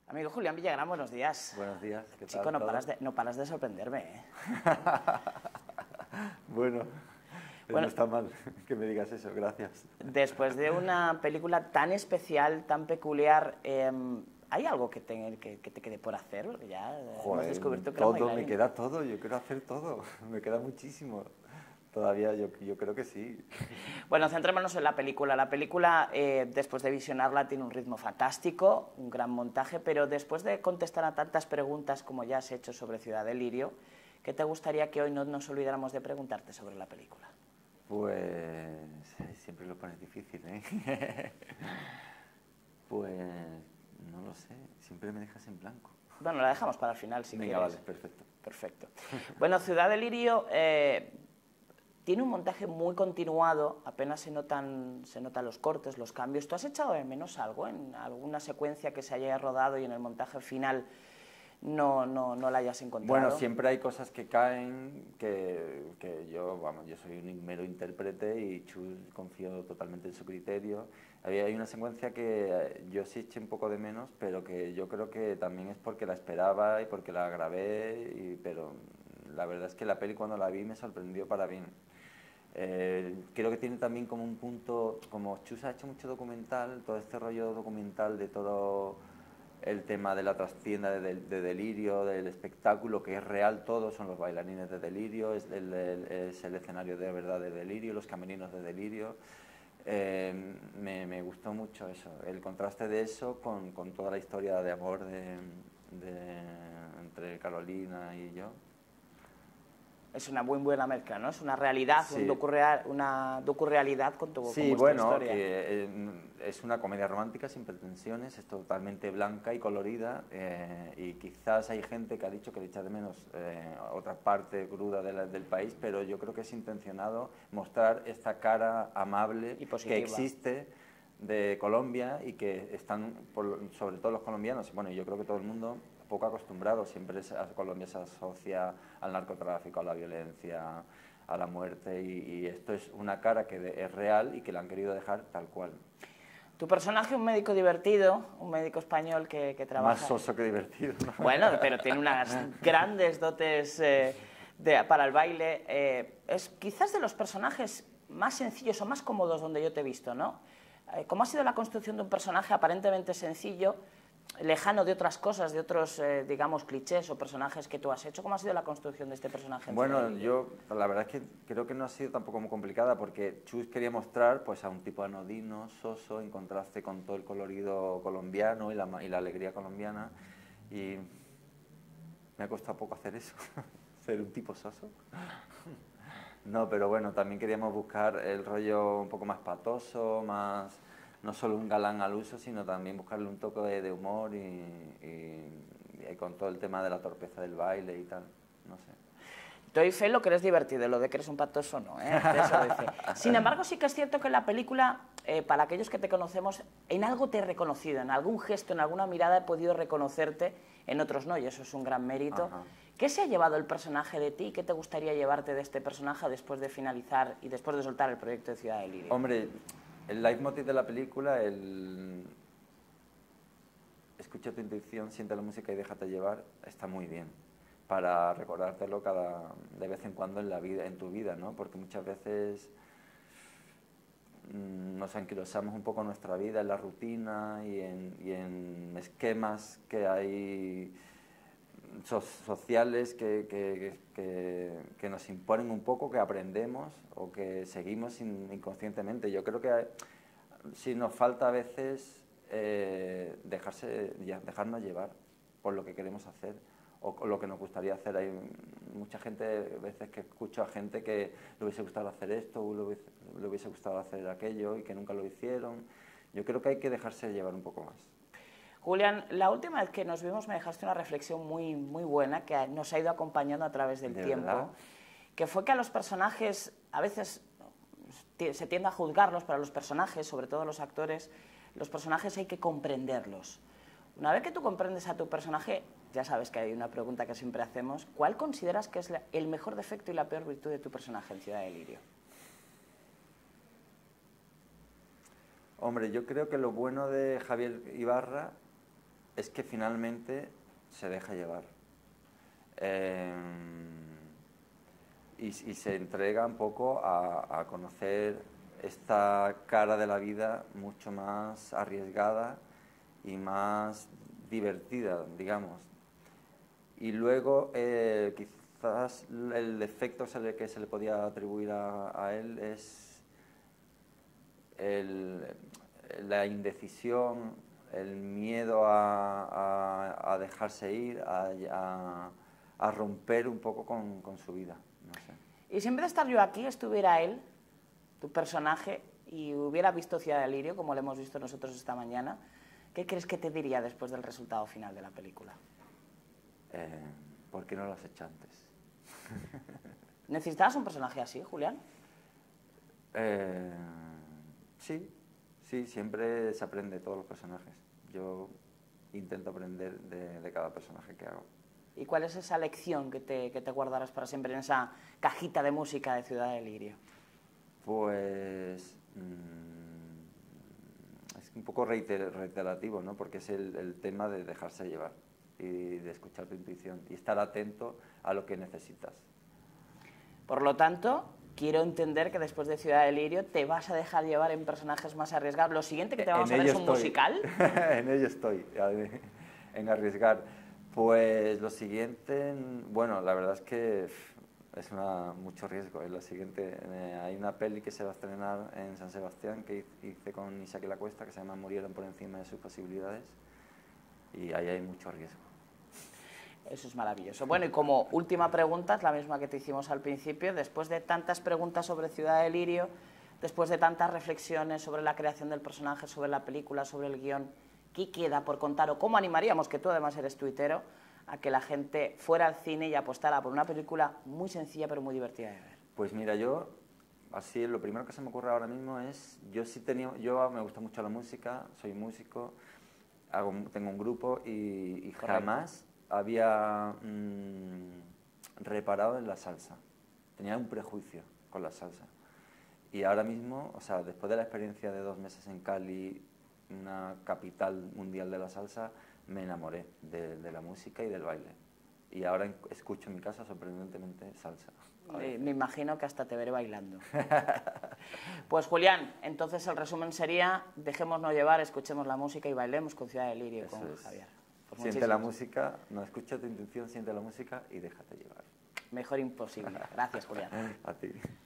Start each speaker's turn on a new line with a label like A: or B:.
A: Amigo Julián Villagrán, buenos días.
B: Buenos días, ¿qué tal?
A: Chico, no paras de sorprenderme, ¿eh?
B: Bueno, no está mal que me digas eso, gracias.
A: Después de una película tan especial, tan peculiar, ¿hay algo que te quede por hacer? Porque ya hemos descubierto que
B: todo, me queda todo, yo quiero hacer todo, me queda muchísimo. Todavía yo creo que sí.
A: Bueno, centrémonos en la película. La película, después de visionarla, tiene un ritmo fantástico, un gran montaje, pero después de contestar a tantas preguntas como ya has hecho sobre Ciudad del Lirio, ¿qué te gustaría que hoy no nos olvidáramos de preguntarte sobre la película?
B: Pues siempre lo pones difícil, ¿eh? Pues no lo sé, siempre me dejas en blanco.
A: Bueno, la dejamos para el final, si
B: Venga,
A: quieres.
B: vale, perfecto.
A: Perfecto. Bueno, Ciudad del Lirio tiene un montaje muy continuado, apenas se notan los cortes, los cambios. ¿Tú has echado de menos algo en alguna secuencia que se haya rodado y en el montaje final no la hayas encontrado?
B: Bueno, siempre hay cosas que caen que yo soy un mero intérprete y Chus confío totalmente en su criterio. Hay una secuencia que yo sí eché un poco de menos, pero que yo creo que también es porque la esperaba y porque la grabé, pero la verdad es que la peli cuando la vi me sorprendió para bien. Creo que tiene también como un punto, como Chus ha hecho mucho documental, todo este rollo documental de todo el tema de la trastienda de Delirio, del espectáculo, que es real todo, son los bailarines de Delirio, es el escenario de verdad de Delirio, los camerinos de Delirio. Me gustó mucho eso, el contraste de eso con toda la historia de amor entre Carolina y yo.
A: Es una muy buena mezcla, ¿no? Es una realidad,
B: sí.
A: una docu-realidad con tu
B: sí,
A: con
B: bueno,
A: historia.
B: Es una comedia romántica sin pretensiones, es totalmente blanca y colorida, y quizás hay gente que ha dicho que le echa de menos otra parte cruda del país, pero yo creo que es intencionado mostrar esta cara amable
A: y
B: que existe de Colombia y que están, sobre todo los colombianos, bueno, yo creo que todo el mundo, poco acostumbrado, siempre Colombia se asocia al narcotráfico, a la violencia, a la muerte, y esto es una cara que es real y que la han querido dejar tal cual.
A: Tu personaje, un médico divertido, un médico español que trabaja...
B: Más soso que divertido, ¿no?
A: Bueno, pero tiene unas grandes dotes para el baile. Es quizás de los personajes más sencillos o más cómodos donde yo te he visto, ¿no? ¿Cómo ha sido la construcción de un personaje aparentemente sencillo, lejano de otras cosas, de otros, digamos, clichés o personajes que tú has hecho? ¿Cómo ha sido la construcción de este personaje?
B: Bueno, yo la verdad es que creo que no ha sido tampoco muy complicada, porque Chus quería mostrar pues a un tipo anodino, soso, en contraste con todo el colorido colombiano y la alegría colombiana, y me ha costado poco hacer eso, ser un tipo soso. No, pero bueno, también queríamos buscar el rollo un poco más patoso, más, no solo un galán al uso, sino también buscarle un toque de humor y con todo el tema de la torpeza del baile y tal, no sé.
A: Doy fe lo que eres divertido, lo de que eres un patoso no, ¿eh? Eso doy fe. Sin embargo, sí que es cierto que en la película, para aquellos que te conocemos, en algo te he reconocido, en algún gesto, en alguna mirada he podido reconocerte, en otros no, y eso es un gran mérito.
B: Ajá.
A: ¿Qué se ha llevado el personaje de ti? ¿Qué te gustaría llevarte de este personaje después de finalizar y después de soltar el proyecto de Ciudad del Lirio?
B: Hombre, el leitmotiv de la película, escucha tu intuición, siente la música y déjate llevar, está muy bien para recordártelo de vez en cuando en la vida, en tu vida, ¿no? Porque muchas veces nos anquilosamos un poco nuestra vida en la rutina y en esquemas que hay sociales que nos imponen un poco, que aprendemos o que seguimos inconscientemente. Yo creo que sí nos falta a veces dejarnos llevar por lo que queremos hacer o lo que nos gustaría hacer. Hay mucha gente, veces que escucho a gente que le hubiese gustado hacer esto o le hubiese gustado hacer aquello y que nunca lo hicieron. Yo creo que hay que dejarse llevar un poco más.
A: Julián, la última vez que nos vimos me dejaste una reflexión muy buena que nos ha ido acompañando a través del tiempo,
B: ¿verdad?
A: Que fue que a los personajes, a veces se tiende a juzgarlos, para los personajes, sobre todo los actores, los personajes hay que comprenderlos. Una vez que tú comprendes a tu personaje, ya sabes que hay una pregunta que siempre hacemos, ¿cuál consideras que es el mejor defecto y la peor virtud de tu personaje en Ciudad del Lirio?
B: Hombre, yo creo que lo bueno de Javier Ibarra es que finalmente se deja llevar. Y se entrega un poco a conocer esta cara de la vida mucho más arriesgada y más divertida, digamos. Y luego, quizás el defecto que se le podía atribuir a él es la indecisión, el miedo a dejarse ir, a romper un poco con su vida, no sé.
A: Y si en vez de estar yo aquí estuviera él, tu personaje, y hubiera visto Ciudad de Lirio, como lo hemos visto nosotros esta mañana, ¿qué crees que te diría después del resultado final de la película?
B: ¿Por qué no lo has hecho antes?
A: ¿Necesitabas un personaje así, Julián?
B: Sí, siempre se aprende de todos los personajes. Yo intento aprender de cada personaje que hago.
A: ¿Y cuál es esa lección que te guardarás para siempre en esa cajita de música de Ciudad de Lirio?
B: Pues es un poco reiterativo, ¿no? Porque es el tema de dejarse llevar y de escuchar tu intuición y estar atento a lo que necesitas.
A: Por lo tanto, quiero entender que después de Ciudad de Lirio te vas a dejar llevar en personajes más arriesgados. Lo siguiente que te vamos a ver es un musical.
B: En ello estoy, en arriesgar. Pues lo siguiente, bueno, la verdad es que es mucho riesgo. Lo siguiente, hay una peli que se va a estrenar en San Sebastián que hice con Isaac La Cuesta, que se llama Murieron por encima de sus posibilidades, y ahí hay mucho riesgo.
A: Eso es maravilloso. Bueno, y como última pregunta, es la misma que te hicimos al principio, después de tantas preguntas sobre Ciudad de Lirio, después de tantas reflexiones sobre la creación del personaje, sobre la película, sobre el guión, ¿qué queda por contar o cómo animaríamos, que tú además eres tuitero, a que la gente fuera al cine y apostara por una película muy sencilla pero muy divertida de ver?
B: Pues mira, yo, así lo primero que se me ocurre ahora mismo es, yo me gusta mucho la música, soy músico, tengo un grupo y jamás había reparado en la salsa. Tenía un prejuicio con la salsa. Y ahora mismo, o sea, después de la experiencia de 2 meses en Cali, una capital mundial de la salsa, me enamoré de la música y del baile. Y ahora escucho en mi casa sorprendentemente salsa.
A: Me imagino que hasta te veré bailando. Pues Julián, entonces el resumen sería, dejémonos llevar, escuchemos la música y bailemos con Ciudad de Lirio, con Javier. Pues
B: siente la música, no escucha tu intuición, siente la música y déjate llevar.
A: Mejor imposible. Gracias, Julián.
B: A ti.